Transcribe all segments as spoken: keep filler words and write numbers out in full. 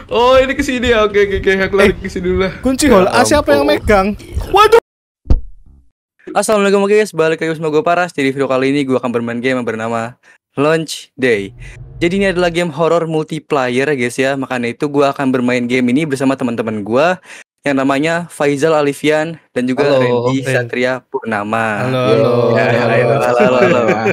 Oh, ini kesini ya. Oke, oke, oke. Aku lari Eh, kesini dulu lah. Kunci hall A siapa yang megang? Waduh. Assalamualaikum guys, balik lagi bersama gue Paras. Di video kali ini gue akan bermain game yang bernama Launch Day. Jadi ini adalah game horror multiplayer ya guys ya. Makanya itu gue akan bermain game ini bersama teman-teman gue yang namanya Faizal Alifian dan juga Halo. Randy Satria Purnama. Halo, halo. Ya, ya, Halo. halo, halo, halo, halo.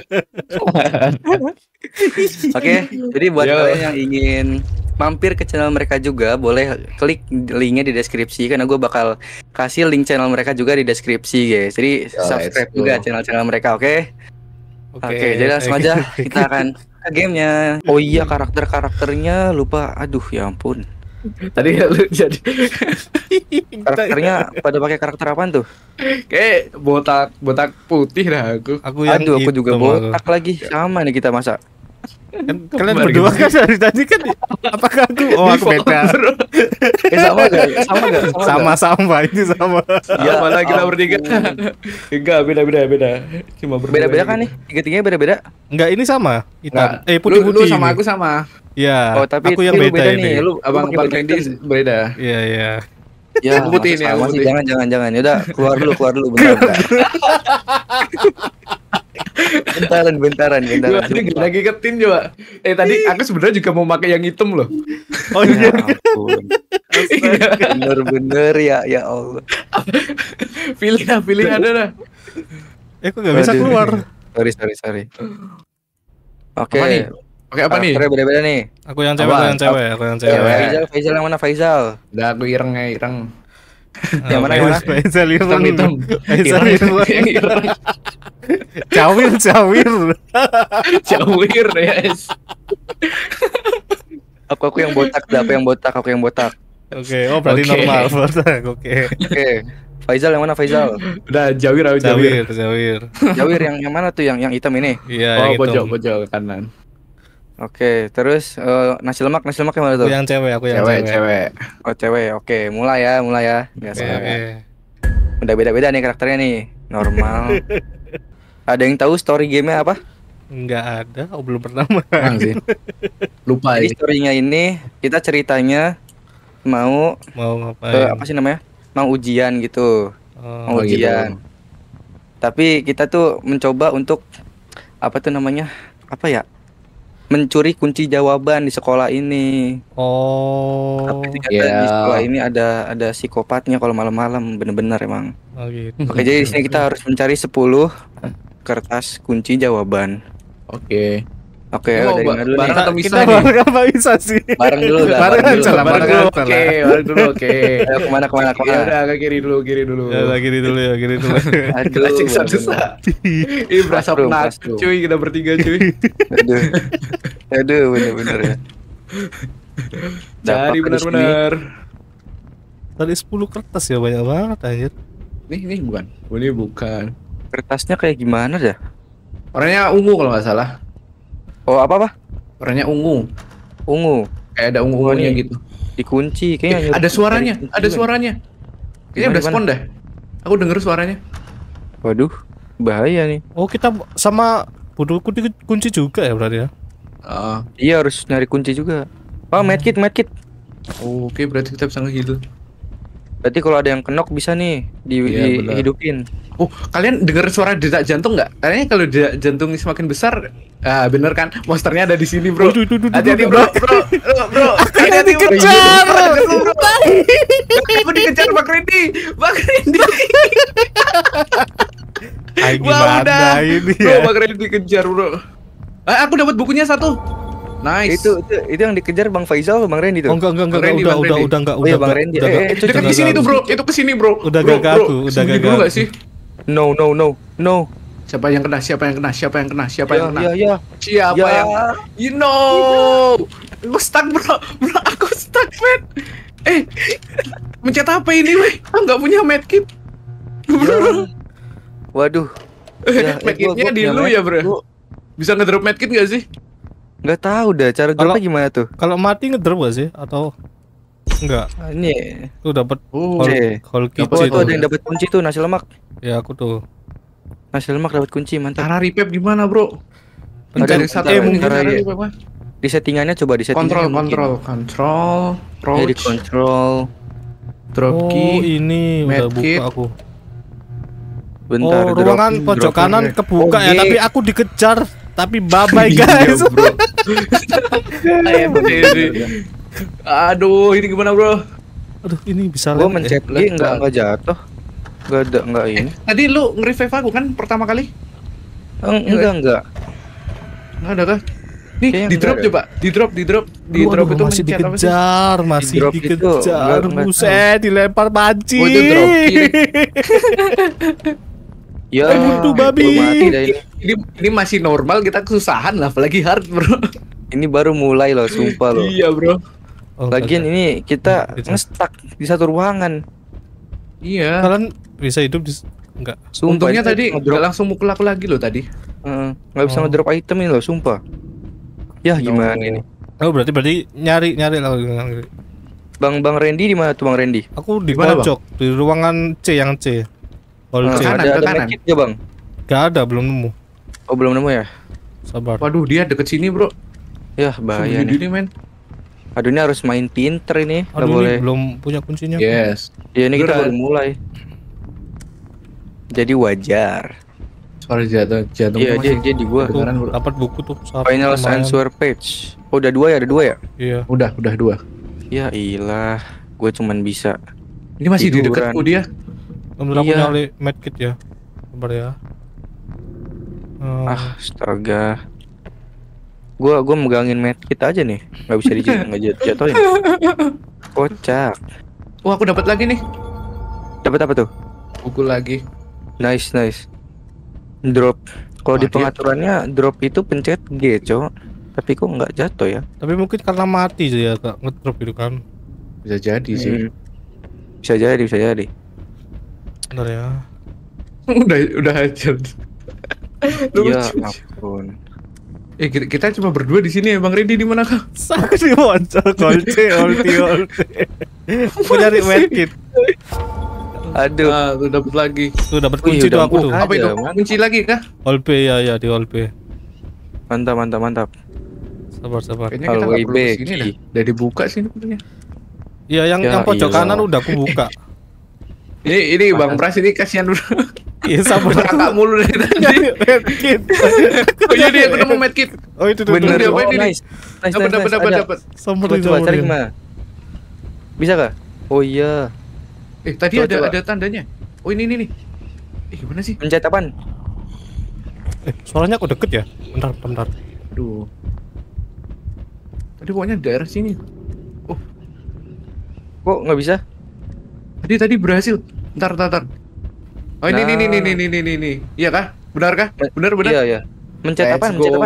Oke, jadi buat Yo. kalian yang ingin mampir ke channel mereka juga, boleh klik linknya di deskripsi karena gue bakal kasih link channel mereka juga di deskripsi guys. Jadi Yo, subscribe let's go. juga channel-channel mereka, oke? Oke, jadi langsung aja kita akan ke gamenya. Oh iya, karakter-karakternya lupa. Aduh, ya ampun. Tadi lu jadi Karakternya pada pakai karakter apaan tuh? kayak botak botak putih dah aku. Aku yang Aduh, aku juga hitam, botak lagi. Sama nih kita masa. Kan kalian Kemarin berdua gitu. kan dari tadi kan. Apakah aku? Oh, aku beda. Eh sama gak? Sama gak? Sama-sama ini sama. Ya, mana kita ampun. bertiga? Enggak, beda-beda beda. Cuma berdua. Beda-beda kan nih? Tiga-tiganya beda-beda? Enggak, ini sama. Hitam. Enggak. Eh, Lu, putih-putih. lu sama ini. aku sama. Ya. Oh, tapi aku yang lu beda, beda ini. nih. Lu Abang pakai Abang baju Randy hitam. beda. Iya, iya. Ya, Yang putih masa nih, yang sama sih. putih. Jangan, jangan, jangan. Yaudah, keluar dulu, keluar dulu. Bentar, bentar. Bentaran, bentaran, bentaran. Gua tadi lagi ketin coba. Eh tadi aku sebenarnya juga mau pakai yang hitam loh. Oh Ya iya. ampun. Bener-bener ya, ya Allah. Pilih dah, pilih ada dah. Eh, kok enggak bisa Waduh. keluar? Sorry, sorry, sorry. Oke. Apa nih? Pakai apa nih? Karakternya beda-beda nih. Aku yang cewek, aku Apaan? yang cewek, aku yang Cewek. cewek. Faizal, Faizal yang mana Faizal? Udah aku ireng ya, ireng. Yang mana, yang mana? Faizal Hitam Irwan. hitam. Faizal Ireng, Irwan. yang ireng. Cawir, cawir. Jawir ya. es. Aku aku yang botak, dah. Aku yang botak, aku yang botak. Oke, oh berarti Oke. normal. Botak, Oke. Oke. Faizal yang mana Faizal? Udah jawir aku jawir. Cawir, cawir. Jawir yang yang mana tuh yang yang hitam ini? Iya, Oh, yang itu. pojok pojok kanan. Oke, terus eh, nasi lemak, nasi lemak yang mana Aku tuh? yang cewek, aku yang Cewek, cewek. cewek. Oh cewek, oke, mulai ya, mulai ya. Biasa. Oke, oke. Udah beda-beda nih karakternya nih. Normal. Ada yang tahu story gamenya apa? Enggak ada, aku belum pernah Emang main. sih. Lupa Jadi ya. storynya ini kita ceritanya mau Mau eh, ngapain? apa sih namanya? Mau ujian gitu. Oh, Mau Oh, gitu. ujian. Tapi kita tuh mencoba untuk apa tuh namanya? Apa ya? Mencuri kunci jawaban di sekolah ini. oh, Tapi ternyata Iya. di sekolah ini ada ada psikopatnya kalau malam-malam, bener-bener emang. oh gitu. Oke, jadi di sini kita harus mencari sepuluh kertas kunci jawaban. Oke. Oke, Ini mau dari ba- mana dulu nih? bareng atau Kita misah nih? bareng apa bisa sih? Bareng dulu dah, Bareng bareng dulu. aja lah, Bareng bareng dulu. aja Oke, lah. bareng dulu. Oke. Ayo, kemana kemana Ya kemana? udah ke kiri dulu, kiri dulu. Ya, lagi di dulu ya, gini dulu. Aduh, Kita cek satu-satu. Ini berasa Mushroom, penat, mushroom. cuy. Kita bertiga, cuy. Aduh, aduh, bener-bener ya. Dapat Cari di sini. benar-benar. Tadi sepuluh kertas ya, banyak banget anjir. Nih, nih bukan. Oh, ini bukan. Kertasnya kayak gimana dah? Warnanya ungu kalau nggak salah. Oh apa apa? Warnanya ungu. Ungu, Kayak ada ungu-ungunya Oh, ini. gitu. dikunci. Kayaknya Eh, nyuruh ada suaranya, cari kunci ada juga. suaranya. Kayaknya Gimana, udah gimana? spawn dah. Aku denger suaranya. Waduh, bahaya nih. Oh, kita sama butuh kunci, kunci juga ya berarti ya. Ah, Iya harus nyari kunci juga. Oh, medkit, medkit. oke, berarti kita bisa ngeheal. Berarti kalau ada yang kenok bisa nih di, Iya, benar. dihidupin. Oh, kalian dengar suara detak jantung nggak? Kayaknya kalau detak jantung semakin besar, ah bener kan? Monsternya ada di sini, bro. Waduh, duh, duh, duh, Hati-hati, duh, bro, duh. bro, bro, bro. Aku yang Hati-hati, bro. dikejar. Aku dikejar, Bang Randy, Bang Randy. Ay, Wah, gimana udah. ini Bro, ya? Bang Randy dikejar, bro. Ah, aku dapat bukunya satu. Nice. Itu, itu itu yang dikejar Bang Faizal, Bang Randy tuh. Oh, enggak, enggak, enggak, Bang Randy, udah, Bang udah, Randy. udah, enggak, Oh udah, iya, Bang enggak, Randy. udah, Eh, enggak. eh, Itu Udah dekat di sini tuh, bro. Itu kesini, bro. Udah Bro, gak bro. aku, udah Sembunyi gak dulu aku. nggak sih? No, no, no, no. Siapa yang kena? Siapa yang kena? Siapa yang kena? Siapa yang Ya, kena? ya, ya. Siapa Ya. yang you know? Aku stuck, bro. Bro, aku stuck, man. Eh, mencet apa ini, weh? Aku nggak punya medkit. Ya. Waduh. Ya, eh, Medkitnya gua- gua di punya lu ya, bro. medkit. Bisa ngedrop medkit nggak sih? Nggak tahu dah cara Kalau- dropnya gimana tuh. Kalau mati ngedrop gak sih? Atau enggak? Ah, Ini. Tuh dapat Oh, whole, Oke. whole Oh, kitchen. tuh ada yang dapat kunci tuh nasi lemak. Ya aku tuh. Nasi lemak dapat kunci, mantap. cara repap gimana, bro? Ada Mencari yang- satu ada eh, mungkin cara cara ya. repap, Mas. Di settingannya coba di settingannya. Kontrol, kontrol, kontrol, Ya, di approach, kontrol. drop Oh, key. ini udah medkit. buka aku. Bentar, Oh, ruangan drop- pojok drop kanan order. kebuka ya, Oke. tapi aku dikejar. Tapi bye bye Iya, guys. bro. Aduh, ini gimana bro? Aduh, ini bisa Gua lewat mencet ya? G enggak enggak jatuh. Enggak ada enggak ini. Tadi lu nge-revive aku kan pertama kali? Eng- Enggak enggak. Nggak ada kah? Nih, Kayaknya di drop nggak ada. coba, di drop, di drop, di Aduh, drop aduh, itu masih mencet apa sih? dikejar, masih drop itu, dikejar. enggak- enggak Buset, dilempar panci. Oh, itu drop kiri. Ya, Eh, buntu babi. gua mati dah ini. Ini ini masih normal, kita kesusahan lah, apalagi hard bro. Ini baru mulai loh, sumpah loh. Iya bro. Oh, Lagian kagak. ini kita Gitu. nge-stuck di satu ruangan. Iya. Kalian bisa hidup di enggak? Sumpah, Untungnya ini tadi ngedrop- nggak langsung mukul aku lagi loh tadi. Heeh, nggak bisa Oh. ngedrop item ini loh, sumpah. Ya gimana No. ini? Oh, berarti berarti nyari nyari lah. Bang Bang Randy di mana tuh Bang Randy? Aku di Gimana, pojok di ruangan C yang C. Hall Nah, C. kanan, ada ke ada kanan. medkit nggak, Bang? Gak ada, belum nemu. Oh, belum nemu ya? Sabar. Waduh, dia deket sini bro. Ya, bahaya Sembunyi nih. diri, men. Aduh, ini harus main pinter ini, nggak Aduh, ini boleh. belum punya kuncinya. Yes. Ya, ini kita Beneran. baru mulai. Jadi wajar. Suara jatuh, jatuh. Iya, dia dia di gua. Tuh, Beneran, bro. dapat buku tuh. satu, Final lumayan. answer page. Oh, udah dua ya, ada dua ya? Iya. Udah, udah dua. Ya ilah, gue cuman bisa. Ini masih di Tiduran. dekatku dia. Bentar aku Iya. nyali medkit ya. Sabar ya. Hmm, Ah, astaga. Gua gua megangin medkit aja nih, nggak bisa dijat nggak jat jatuhin. Kocak. Wah, aku dapat lagi nih. Dapat apa tuh? Pukul lagi. Nice nice. Drop. Kalau Wah, di dia- pengaturannya drop itu pencet G, Cok. Tapi kok nggak jatuh ya? tapi mungkin karena mati sih ya, Kak. Ngedrop gitu kan. Bisa jadi sih. Hmm. Bisa jadi, bisa jadi. Bentar ya. udah udah hancur. Ya Lucu. ampun. Eh kita, kita cuma berdua di sini ya Bang Randy di mana kah? Aku di moncol kolce, ulti, ulti. Aku nyari medkit. Aduh. Ah, tuh dapat lagi. Tuh dapat Wih, kunci tuh udah aku tuh. buka. Apa itu? Ada, mana? Kunci lagi kah? All P ya ya di all P. Mantap mantap mantap. Sabar sabar. Kayaknya kita nggak Always perlu kesini back. dah. Udah dibuka sini punya. Iya yang Ya, yang pojok iya. kanan udah aku buka. Ini ini Bang Pras ini kasihan dulu. Iya sabar. Kakak mulu dari tadi. Nyari medkit. Oh iya dia ketemu medkit. Oh itu tuh. Bener. dia tuh. apa Oh, ini? nice. Nice, Dapat nice, dapat nice. dapat Ada. dapat. Sabar Coba, coba cari Jaurin. gimana? Bisa kah? Oh iya. Eh tadi Coba, ada coba. ada tandanya. Oh ini ini nih. Eh gimana sih? Pencet apaan? Eh, suaranya kok deket ya? Bentar, bentar. Aduh. Tadi pokoknya daerah sini. Oh, Kok nggak bisa? tadi tadi berhasil. Ntar ntar ntar. Oh ini Nah. ini ini ini ini ini ini. Iya kah? Benar kah? Benar benar. Iya iya. Mencet Let's apaan? Mencet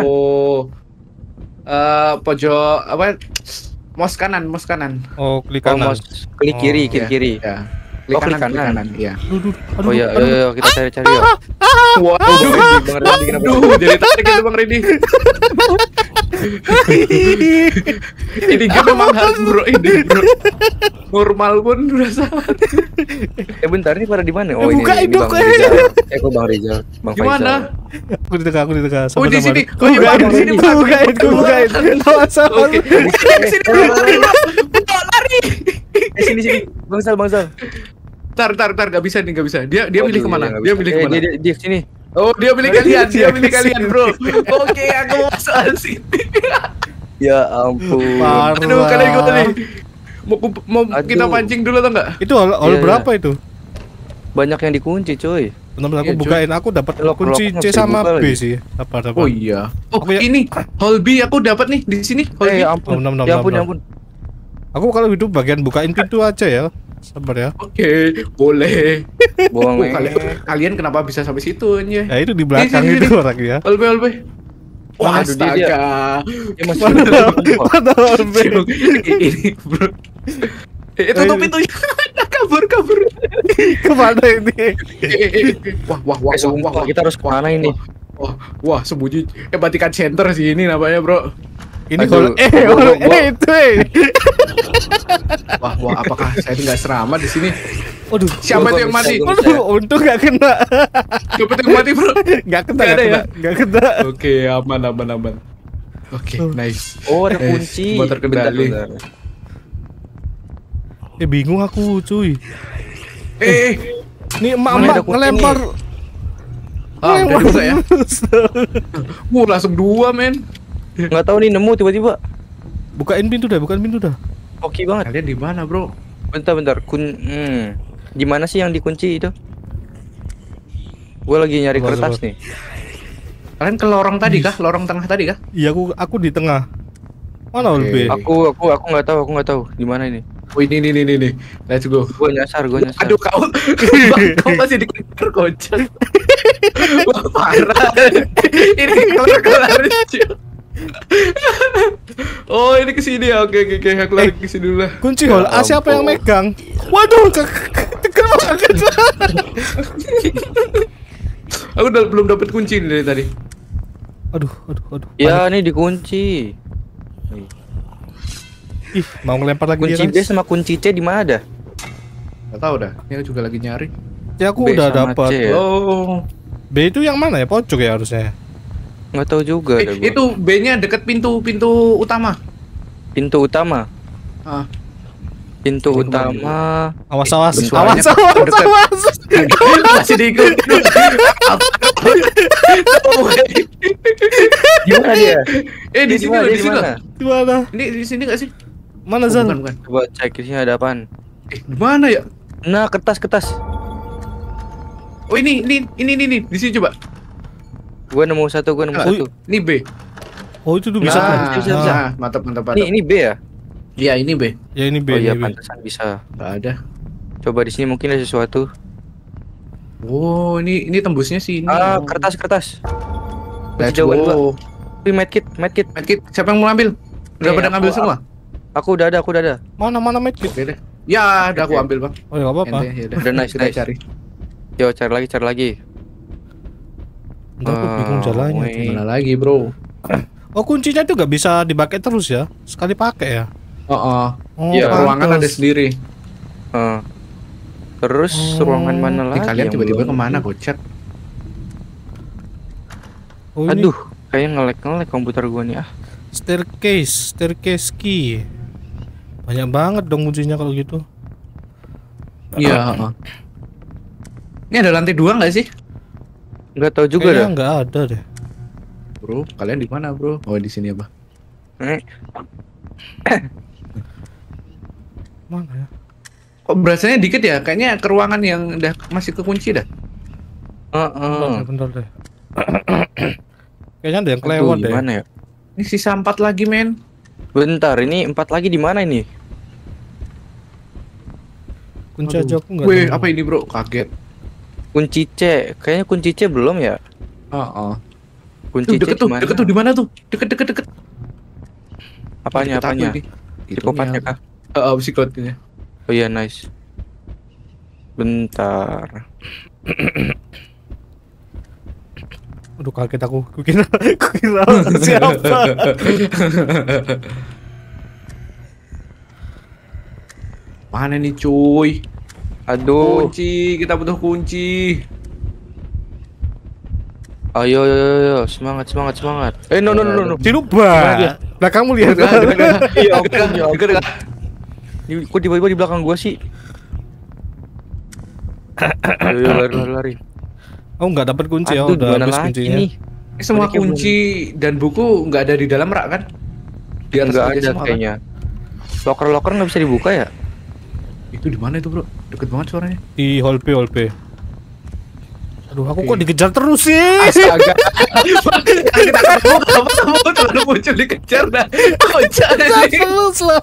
go. apaan? Eh pojok apa? Mouse kanan, mouse kanan. Oh, klik Oh, kanan. mouse. Klik kiri, Oh, kiri Iya, kiri. Ya. Oh, klik kanan, klik kanan. kanan. Iya. Aduh, aduh, aduh, Oh iya, aduh. ayo, ayo kita cari-cari ya. Waduh, Bang Randy kenapa? Aduh, jadi tarik itu Bang Randy. Ini game memang hard bro, ini bro. Normal pun udah salah. Eh bentar ini pada di mana? Eh, buka ini, ini itu, Bang kok. Rizal. Eh kok Bang Rizal? Bang Gimana? Faisal. Aku di tengah, aku di tengah. Oh, di sini. Aku Oh, iya, bukain, di sini, aku Bang. bukain, aku bukain. Awas, awas. Oke. Sini bro, lari. Eh sini sini. Bang Sal, Bang Sal. Tar, tar, tar, gak bisa nih, gak bisa. Dia dia Waduh, milih kemana? iya, nggak Dia bisa. milih Eh, kemana? Dia, dia, dia sini. Oh, dia milih kalian, dia Dia milih kesini. kalian bro. Oke, aku mau soal sini. Ya ampun. Parah. Aduh, kalian gimana nih? Mau ku- mau Aduh. kita pancing dulu atau enggak? Itu hall, hall Iya, berapa itu? Banyak yang dikunci, coy. Bentar, aku Iya, cuy. bukain. Aku dapat Lock, kunci lock, C nggak sama bisa B dibuka sih. Sabar, sabar. Oh iya. Oh, Aku ya- ini Hall B aku dapat nih di sini. Hall B. Eh, ya ampun. Oh, bentar, bentar, Ya ampun, ya bentar. ampun. Aku kalau hidup bagian bukain pintu aja ya. Sabar ya. Oke, boleh. Bohong, Oh, eh. kalian, kalian kenapa bisa sampai situ nya? Ya itu di belakang Sini, sini, itu sini. orangnya. Hall B, Hall B. Wah, Aduh, dia- dia- astaga. Ya masih Mana mana hall B? Ini, bro. Eh, tutup pintunya. kabur, kabur. Kemana ini? Eh, eh, eh. Wah, wah, wah, Eh, wah, sumpah, wah, kita harus kemana ini? wah, wah, sembunyi. Eh, Vatikan Center sih ini namanya, bro. Ini Aduh, hall eh gua- hall gua- eh itu eh. Wah, wah, apakah saya ini nggak selamat di sini? Waduh. Siapa Gua- itu gua yang bisa, mati? gua- Waduh, untung gak kena. Siapa itu yang mati, bro? Gak kena, Nggak gak ada kena, ya? gak kena. Oke, aman, aman, aman. Oke, nice. Oh, ada Eh, kunci. semua terkendali. Bentar, bentar. Eh bingung aku cuy. Eh, Nih Mana ada emak-emak kunci ngelempar. ah, udah bisa ya. Wuh, langsung dua, men. Nggak tahu nih nemu tiba-tiba. Bukain pintu dah, bukain pintu dah. Oke banget. Kalian di mana, Bro? Bentar, bentar. Kun, hmm. Di mana sih yang dikunci itu? Gue lagi nyari Coba, kertas coba. nih. Kalian ke lorong tadi kah? Lorong tengah tadi kah? Iya aku aku di tengah. Mana Oke. Ulbe? Aku, aku, aku nggak tahu, aku nggak tahu di mana ini. Oh, ini ini ini ini. Let's go. Gue nyasar, gue nyasar. Aduh, kau kau masih dikejar kocak. Wah, parah. Ini kelar-kelar. cuy. Oh, ini ke sini ya. Oke, oke, oke. Aku lari ke sini dulu lah. Kunci Ya hall A siapa yang ampun. megang? Waduh, tekan banget. Aku udah belum dapat kunci nih dari tadi. Aduh, aduh, aduh. Ya, ini dikunci. Ih, mau ngelempar lagi Kunci dia, B Rans. sama kunci C di mana dah? Gak tahu dah. Ini aku juga lagi nyari. Ya aku B udah sama dapat. C ya? Oh. B itu yang mana ya? Pojok ya harusnya. Nggak tahu juga Eh, dah gua. itu B-nya deket pintu pintu utama. Pintu utama. Ah. Pintu Ini kemana? utama. Awas, awas, Eh, awas, suaranya awas, dekat. awas. Masih diikutin. Gimana dia? Eh, di Dia sini mana? loh, Dia di sini loh. mana? Di mana? Ini di sini gak sih? Mana Oh, Zal? bukan, bukan. Coba cek di sini ada apaan? Eh, di mana ya? Nah, kertas, kertas. Oh, ini ini ini ini, ini. Di sini coba. Gue nemu satu, gue nemu Ah, satu. Ini B. Oh itu tuh bisa. Nah, kan? bisa, bisa. Nah, mantap mantap Ini, mantap. ini B ya? Iya, ini B. Ya ini B. Oh iya, ini B. pantesan bisa. Gak ada. Coba di sini mungkin ada sesuatu. Oh, ini ini tembusnya sih ini. Ah, Oh. kertas, kertas. Let's Jauhan dua. go. Wih, medkit, medkit. Medkit, siapa yang mau ambil? Udah Nih, pada aku- ngambil semua? Aku udah ada, aku udah ada. Mana mana medkit? Oke deh. Ya, udah aku Oke. ambil, Bang. Oh ya nggak apa-apa. Ente, ya udah. Udah nice, Kita nice. cari. Yo, cari lagi, cari lagi. Enggak aku bingung Ah, jalannya. wait. tuh. Mana lagi, Bro? Oh kuncinya itu nggak bisa dipakai terus ya? Sekali pakai ya? Oh, oh. Oh, Iya, Ruangan ada pantes. sendiri. Ah. Terus Oh. ruangan mana Ini lagi? kalian yang tiba-tiba belum? kemana, kocak? Oh, ini Aduh, kayaknya ngelek-ngelek komputer gua nih ah. staircase, staircase key. Banyak banget dong kuncinya kalau gitu. Iya, heeh. Ini ada lantai dua nggak sih? Nggak tahu juga Kayaknya dah. nggak ada deh. Bro, kalian di mana, Bro? Oh, di sini apa? Eh, Mana ya? Kok berasanya dikit ya? Kayaknya ke ruangan yang udah masih kekunci dah. Heeh. Bentar, deh, bentar deh. Kayaknya ada yang Aduh, kelewat deh. gimana ya? Ini sisa empat lagi, men. Bentar, ini empat lagi di mana ini? Kunci Aduh. aja aku nggak Wih, tahu. apa ini, Bro? Kaget. Kunci C. Kayaknya kunci C belum ya? Heeh. Kunci Tuh, C deket tuh, gimana? deket tuh di mana tuh? Deket, deket, deket. Apanya, Deket aku apanya? ini. Psikopatnya kah? Heeh, psikotnya. Oh iya, nice. Bentar. Aduh kaget aku. Kukira, kukira siapa? Mana nih, cuy? Aduh. Kunci, kita butuh kunci. Ayo, ayo, ayo, ayo. Semangat, semangat, semangat. Eh, no, no, no, no, no. Si lupa. Belakangmu lihat. Deket, deket, deket. Iya, Deket, ampun, ya deket, deket. Ini kok tiba-tiba di belakang gua sih? Ayo, ayo, lari, lari, lari. Oh nggak dapat kunci ya? Aduh, Udah gimana habis lagi kuncinya. nih? Ini semua Banyaknya kunci dan buku nggak ada di dalam rak kan? Di atas Nggak meja ada semua, kan? kayaknya. Loker-loker nggak bisa dibuka ya? Itu di mana itu, Bro? Deket banget suaranya. Di hall P, hall P. Aduh, aku Oke. kok dikejar terus sih? Astaga. Kita ketemu apa kamu terlalu muncul dikejar dah. Kocak Dikejar sih. terus lah.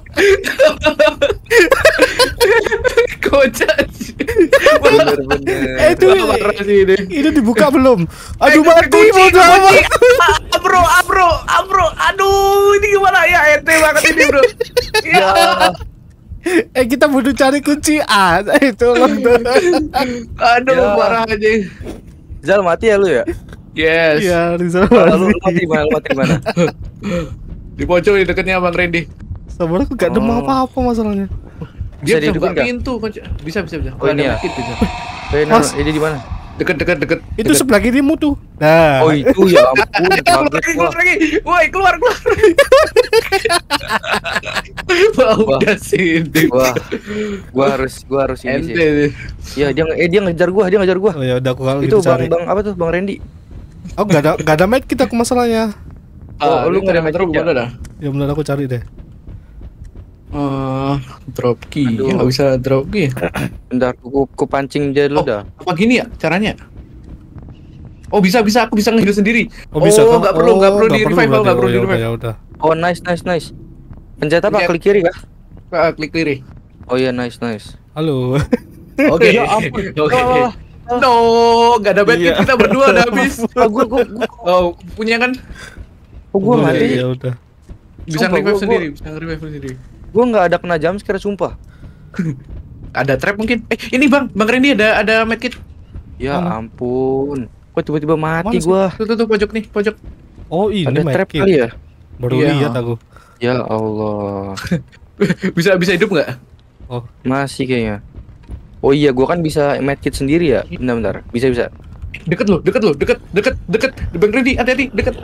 Kocak sih. Bener-bener. Eh, itu Parah sih ini. itu dibuka belum? Aduh Eh, mati kunci, mau apa? kunci. Ah, Bro, ah, Bro, ah, Bro. Aduh, ini gimana ya? Ente banget ini, Bro. Ya. Eh kita butuh cari kunci A. Itu loh. Aduh, Ya. parah aja. Zal mati ya lu ya? Yes. Iya, Rizal Lalu lu mati. mati di mana? Lu mati di mana? Di pojok di dekatnya Bang Randy. Sabar aku gak demam Oh. apa-apa masalahnya. Dia Bisa bisa buka dihidupin nggak? pintu, Kocak. Bisa, bisa, bisa. Oh, Kalau ini ada ya? medkit bisa. Eh, nah, Mas. ini di mana? Deket, deket, deket. Itu deket. sebelah kirimu tuh. Nah, Oh itu ya ampun, Keluar kaget lagi, gua. keluar lagi. Woi, keluar, keluar. Wah, Wah. udah sini. Wah, gua harus gua harus ini sih. Ente nih. Ya dia eh dia ngejar gua, dia ngejar gua. oh ya udah aku kalau Itu gitu bang cari. bang apa tuh bang Randy? Oh nggak ada nggak ada med kita aku masalahnya. Ah, Oh, lu lu nggak ada terus magic ya? gimana dah? Ya benar aku cari deh. Eh, drop key. Aduh. Ya nggak bisa drop key. Bentar, aku, aku pancing dia dulu Oh, dah. apa gini ya caranya? Oh bisa bisa aku bisa ngehidup sendiri. Oh bisa Oh kan? nggak perlu nggak perlu di revive berarti. nggak perlu Oh, di ya udah, revive. ya udah. Oh nice nice nice. Pencet apa? Pencet. Klik kiri kah? Ah, klik kiri. Oh iya nice nice. Halo. Oke. Ya ampun. Oke. Wah, wah. No, nggak ada bed Iya. kita berdua udah habis. Ah, gua gua gua, Oh punya kan? oh, gua Oh, mati. Ya udah. Bisa Sumpah, revive gua- sendiri, bisa revive sendiri. Gua nggak ada kena jam scare sumpah. Ada trap mungkin? Eh ini bang, bang Randy ada ada medkit. Ya Mana? ampun. Kok tiba-tiba mati Mana sih? gua. Tuh tuh tuh pojok nih, pojok. Oh ini Ada trap medkit. kali ya? Baru Iya. lihat aku. Ya Allah. Bisa bisa hidup nggak? Oh Masih kayaknya. Oh iya, gua kan bisa medkit sendiri ya. Bentar bentar. Bisa bisa. Deket loh, deket loh, deket, deket, deket. Bang Randy, hati-hati, deket.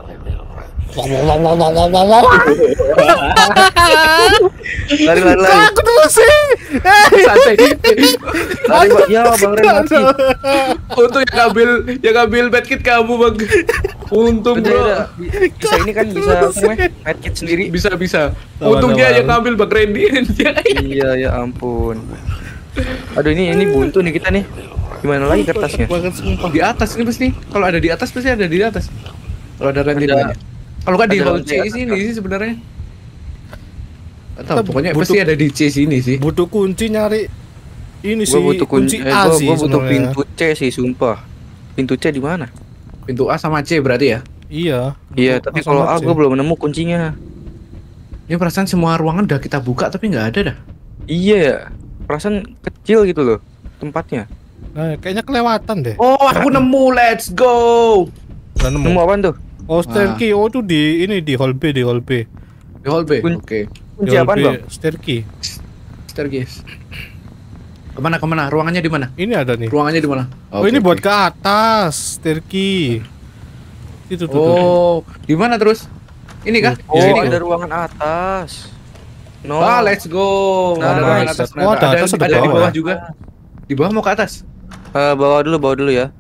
Lari lari lari. aku tuh sih. Santai. Lari Bang. Ya Bang Ren mati. Untung yang ngambil yang ngambil medkit kamu bang. Untung Udah, bro. udah. Bisa ini kan bisa apa namanya? Medkit sendiri. Bisa bisa. Sama-sama. Untung dia yang ngambil bang Randy. Dia- Iya ya ampun. Aduh ini ini buntu nih kita nih. Gimana lagi kertasnya? Banget sumpah. Di atas ini pasti. Kalau ada di atas pasti ada di atas. Kalau ada Randy Ada- banyak. Kalau nggak di ada hall lantai C atas, sini Kak. sih sebenarnya. Atau Kita pokoknya butuh- pasti ada di C sini sih. Butuh kunci nyari ini sih. Gua butuh kunci, eh, A gua, sih gua butuh sebenarnya. pintu C sih sumpah. Pintu C di mana? Pintu A sama C berarti ya. Iya. Iya, butuh tapi A sama kalau A C. gua belum nemu kuncinya. Ini perasaan semua ruangan udah kita buka tapi nggak ada dah. Iya ya. Perasaan kecil gitu loh tempatnya. Nah, kayaknya kelewatan deh. Oh, aku nemu. Let's go. Udah nemu. Nemu apaan tuh? Oh, stair key. Oh, itu di ini di hall B, di hall B. Di hall B. Kun- Oke. Kunci apaan, Bang? Stair key. Staircase. Kemana kemana? Ruangannya di mana? Ini ada nih. Ruangannya di mana? Oh, ini buat ke atas, stair key. Itu tuh. tuh. Oh, di mana terus? Ini kah? Oh, Di sini ada kah? ruangan atas. No. Ah, let's go. Nah, ada ruangan nice. atas. Oh, ada atas, ada ada di bawah bawah ya? juga. Di bawah mau ke atas. Eh, bawa dulu, bawa dulu ya.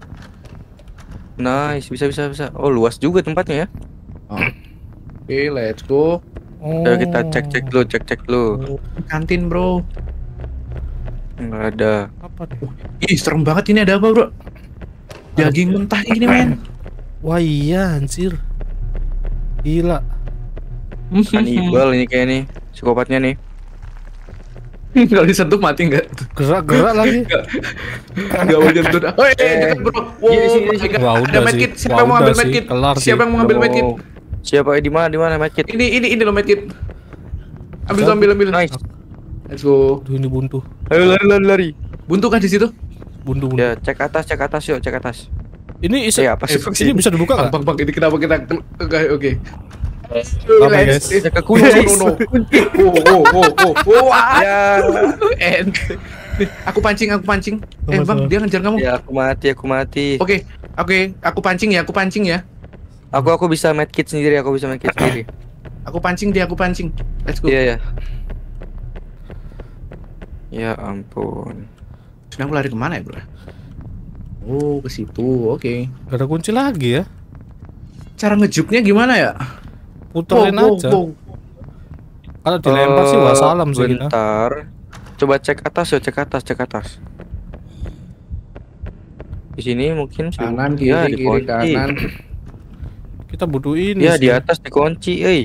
Nice, bisa bisa bisa. Oh, luas juga tempatnya ya. Oh. Oke, let's go. Oh. Ayo kita cek-cek dulu, cek-cek dulu. Kantin, bro. Enggak ada. Apa nih? Ih, serem banget ini ada apa, bro? Daging mentah ini, men. Wah, iya anjir. Gila. Kanibal ini kayak nih, psikopatnya nih. Kalau disentuh mati nggak? Gerak-gerak lagi. Nggak mau nyentuh. Oh, eh, dekat, bro. Wow, Iya, di sini, di sini. Wah, ada udah medkit. sih. Siapa Wah, yang mau udah ambil sih. medkit? Kelar sih. Siapa yang mau ambil medkit? Oh. Siapa eh, di mana di mana medkit? Ini ini ini lo medkit. Ambil tuh, ambil ambil. Nice. Let's go. Aduh, ini buntu. Ayo lari lari lari. Buntu kan di situ? Buntu buntu. Ya, cek atas, cek atas yuk, cek atas. Ini isi, Eh, apa sih? ini bisa dibuka Bang, nggak? bang, bang, ini kenapa kita oke oke. Apa, Let's- guys? Cek ke kunci. No, no, no. Oh, oh, oh, oh, oh, ah. Ya. And aku pancing, aku pancing. Eh, Sama-sama. bang, dia ngejar kamu. Ya, aku mati, aku mati. Oke, oke, aku pancing ya, aku pancing ya. Aku aku bisa medkit sendiri, aku bisa medkit sendiri. Aku pancing dia, aku pancing. Let's go. Iya ya. Ya ampun. Sudah aku lari kemana ya, bro? Oh, ke situ. Oke. Gak ada kunci lagi ya. Cara ngejuknya gimana ya? Puterin Wow, wow, aja. wow. Kalau dilempar sih Eh, wassalam sih kita. Bentar. Coba cek atas ya, cek atas, cek atas. Di sini mungkin sih. Kanan, Ya, kiri, kiri, dikunci. kanan. Kita butuh ini Ya, sih. di atas dikunci, eh.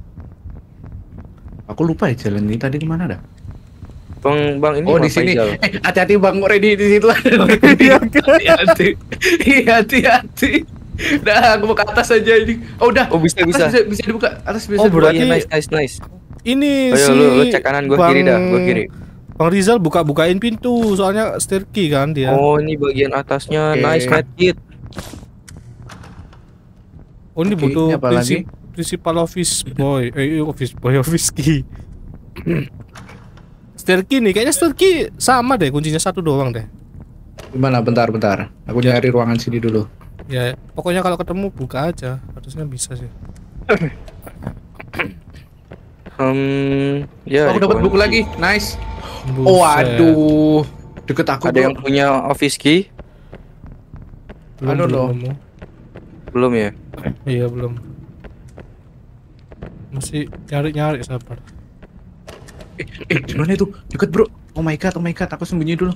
Aku lupa ya jalan ini tadi kemana dah? Bang, bang ini Oh, Bang di sini. Faisal. Eh, hati-hati Bang Ready di situ ada. Hati-hati. Iya, hati-hati. Dah, aku mau ke atas aja ini. Oh, udah. Oh, bisa Atas bisa. bisa, bisa dibuka. Atas bisa Oh, dibuka. berarti- Iya, nice, nice, nice. Ini Ayo si lu, lu cek kanan, gua kiri dah, gua kiri. Bang Rizal buka-bukain pintu soalnya stair key kan dia. Oh, ini bagian atasnya. Oke. Nice medkit. Oh, ini Oke, butuh ini apa prinsip, principal office boy. Eh, office boy, office key. Stair key nih, kayaknya stair key sama deh, kuncinya satu doang deh. Gimana? Bentar, bentar. Aku Ya. nyari ruangan sini dulu. Ya, pokoknya kalau ketemu buka aja, harusnya bisa sih. Hmm, ya. Oh, aku dapat rekomen- buku lagi. Nice. Buset. Oh, aduh. Deket aku, Ada bro. yang punya office key? Belum, I don't belum know. nemu. Belum ya? Iya, belum. Masih nyari-nyari, sabar. Eh, eh, di mana itu? Deket, bro. Oh my god, oh my god. Aku sembunyi dulu.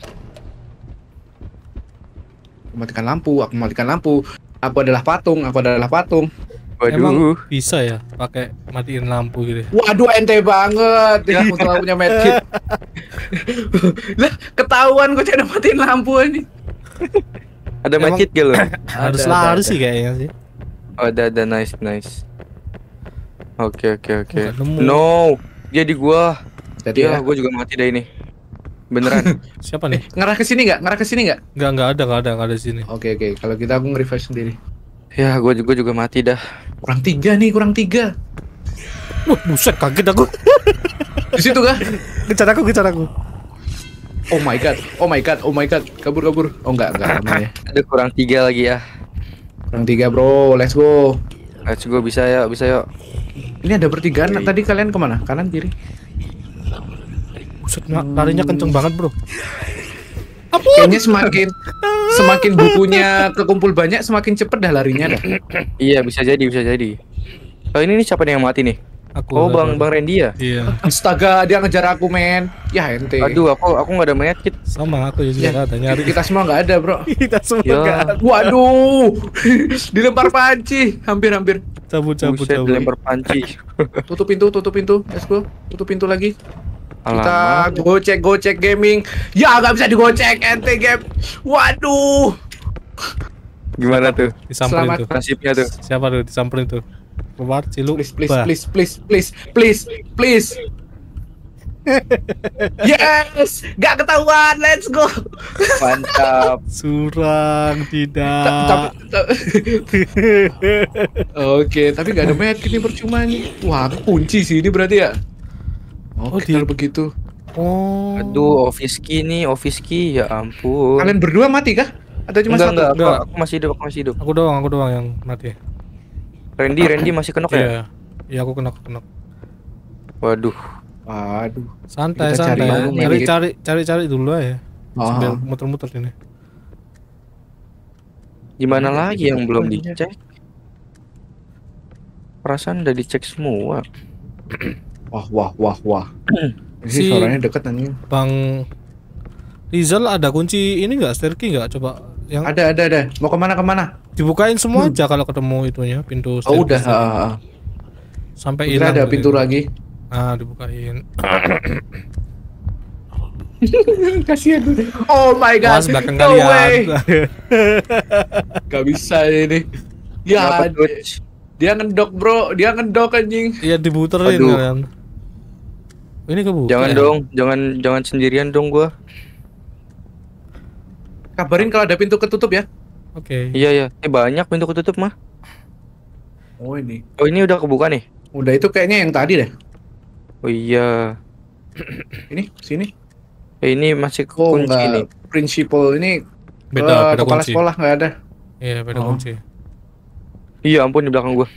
Aku matikan lampu, aku matikan lampu. Aku adalah patung, aku adalah patung. Emang Waduh. bisa ya pakai matiin lampu gitu. Waduh, ente banget. Ya, untung aku punya medkit. Lah, ketahuan gue cara matiin lampu ini. Ada Emang- medkit gak lo? Harus Ada, lari ada, sih kayaknya sih. Oh, ada ada nice nice. Oke oke oke. Nggak nemu. No, dia di gua. Jadi Ya, ya, gua juga mati dah ini. Beneran. Siapa nih? ngarah ke sini nggak? Ngarah ke sini nggak? Enggak, enggak ada, enggak ada, enggak ada di sini. Oke oke, kalau kita aku nge-revive sendiri. Ya, gua juga juga mati dah. Kurang tiga nih, kurang tiga. Wah, buset, kaget aku. Di situ kah? Kejar aku, kejar aku. Oh my god, oh my god, oh my god, kabur kabur. Oh enggak enggak aman ya. Ada kurang tiga lagi ya. Kurang tiga bro, let's go. Let's go, bisa ya, bisa yuk. Ini ada pertigaan. Oke. Tadi kalian kemana? Kanan kiri? Buset, na- larinya kenceng banget, bro. Kayaknya semakin semakin bukunya kekumpul banyak, semakin cepet dah larinya dah. Iya, bisa jadi, bisa jadi. Oh, ini nih siapa nih yang mati nih? Aku. Oh, sabar. Bang Bang Randy ya? Iya. Astaga, dia ngejar aku men. Ya ente. Aduh, aku aku nggak ada medkit. Sama aku juga Ya, nggak ada nyari. kita semua nggak ada bro. Kita semua Ya. nggak ada. Waduh, dilempar panci, hampir-hampir. Cabut, cabut, Buset, cabut. dilempar panci. Tutup pintu, tutup pintu, let's go. Tutup pintu lagi. Kita Alamak. gocek, gocek gaming. Ya nggak bisa digocek, ente game. Waduh. Gimana tuh? Disamperin Selamat. tuh. Nasibnya tuh. Siapa tuh disamperin tuh? Keluar, ciluk. Please, please, Bah. please, please, please, please, please. Yes, nggak ketahuan. Let's go. Mantap. Surang, tidak. Ta- tapi- Oke, tapi nggak ada medkit ini percuma nih. Wah, aku kunci sih ini berarti ya. Oh, Oke, di- kalau begitu. Oh. Aduh, office key nih, office key. Ya ampun. Kalian berdua mati kah? Atau cuma enggak, satu? enggak, aku, Enggak. aku masih hidup, aku masih hidup. Aku doang, aku doang yang mati. Randy, Randy masih kenok ya? Iya. Iya, aku kena kena. Waduh. Waduh. Santai, Kita cari santai. dulu, Cari, medkit. cari, cari, cari dulu ya. Oh. Sambil muter-muter ini. Gimana Ini lagi yang medkit belum apa ini? dicek? Perasaan udah dicek semua. Wah, wah, wah, wah. Ini Si- suaranya deket nih. Bang Rizal ada kunci ini enggak? Stair key enggak? Coba yang Ada, ada, ada. Mau kemana, kemana? dibukain semua aja kalau ketemu itunya, pintu Oh, udah. staircase. ah, ah. Sampai Kira hilang. ada tadi. pintu lagi. Ah, dibukain. Kasihan. Oh my god. Awas belakang No way. kalian. Gak bisa ini. Ya, Kenapa, dia, Coach? dia ngendok bro, dia ngendok anjing. Iya, diputerin Aduh. kalian. Ini kebuka. Jangan ya? dong, jangan jangan sendirian dong gua. Kabarin kalau ada pintu ketutup ya. Oke. Iya ya, eh banyak pintu ketutup mah. Oh ini. Oh ini udah kebuka nih. Udah itu kayaknya yang tadi deh. Oh iya. Ini, sini. Eh, ini masih Oh kunci nih. enggak. Prinsipal ini Beda, eh, beda kepala kunci. sekolah nggak ada. Iya, beda Oh. kunci. Iya ampun di belakang gua.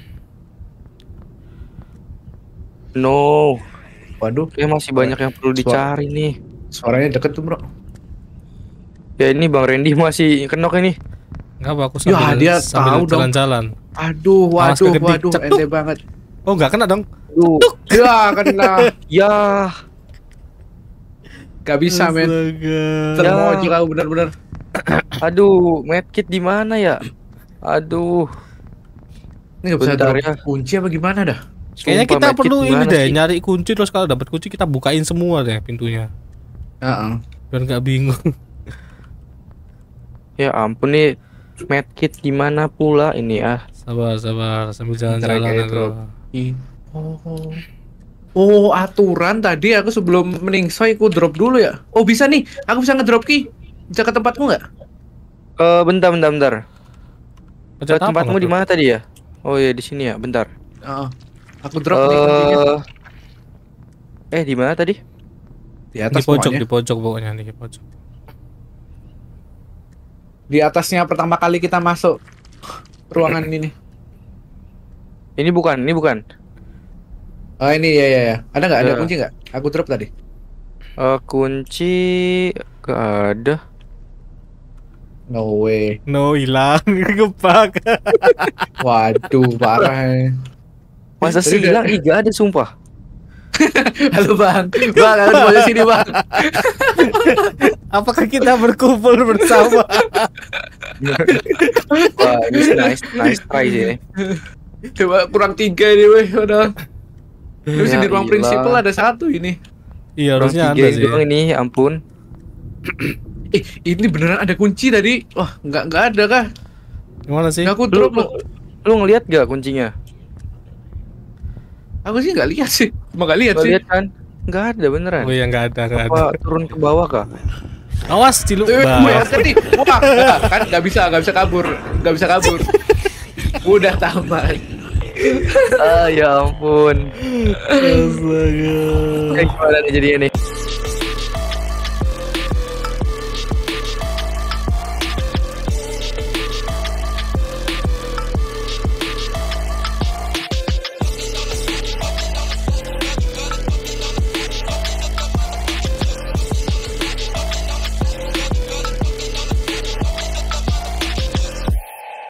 No, Waduh, eh masih banyak yang perlu Suara- dicari nih. suaranya deket tuh bro. Ya ini Bang Randy masih kenok ini. Enggak apa aku Ya, sambil dia sambil tahu dong. jalan-jalan. Aduh, Awas waduh, kagak waduh, dicek. ente banget. Oh, enggak kena dong. Duh. Ya, kena. Ya, Gak bisa men. Astaga. Termojo kau bener-bener. aduh, medkit di mana ya? Aduh. Ini gak bisa Bentar drop ya. kunci apa gimana dah? Kayaknya Sumpah, kita medkit perlu di ini mana deh, sih? nyari kunci terus kalau dapat kunci kita bukain semua deh pintunya. Heeh. Biar nggak bingung. Ya ampun nih, medkit di mana pula ini ah? Sabar, sabar, sambil jalan-jalan Ntar kayak aku. drop. Oh. Oh, aturan tadi aku sebelum meningsoy aku drop dulu ya. Oh, bisa nih. Aku bisa ngedrop ki. Bisa ke tempatku nggak? Eh bentar bentar bentar. Pencet apa Tempatmu nggak di tuh? mana tadi ya? Oh ya di sini ya, bentar. Heeh. Aku drop nih kuncinya. Eh, eh di mana tadi? Di Di atas pojok, pokoknya. di pojok pokoknya nih, di pojok. Di atasnya pertama kali kita masuk ruangan ini. Ini bukan, ini bukan. Oh ini ya ya ya. Ada nggak? Ada Ya. kunci nggak? Aku drop tadi. Eh, kunci gak ada. No way. No, hilang. Gebak. Waduh, parah. Masa Tadi sih udah- hilang? Ih, gak ada sumpah. Halo bang, bang, aku mau sini bang. Apakah kita berkumpul bersama? Wah, ini nice, nice try sih. Coba kurang tiga ini weh, udah. Terus Ya di ruang ilah. prinsipal ada satu ini. Iya, Orang harusnya tiga ada sih. doang ini, ampun. Eh, ini beneran ada kunci tadi. Wah, nggak nggak ada kah? Gimana sih? Nggak aku Lu, drop lu, loh. lu ngeliat gak kuncinya? Aku sih nggak lihat sih. Cuma nggak lihat Gak sih. lihat kan? Gak ada beneran. Oh iya, nggak ada, nggak ada. Apa turun ke bawah kah? Awas, ciluk. Eh, Bah. gue hati. Wah, nggak, kan nggak bisa, nggak bisa kabur, nggak bisa kabur. Udah tamat. Ah ya ampun. Astaga. Kayak gimana nih jadinya nih?